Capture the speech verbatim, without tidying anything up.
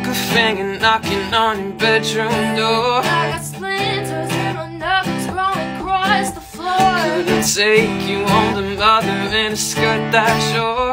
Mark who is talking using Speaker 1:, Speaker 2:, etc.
Speaker 1: a finger knocking on your bedroom door.
Speaker 2: I got splinters in my knuckles growing across the floor.
Speaker 1: Couldn't take you on the mother in a skirt that short.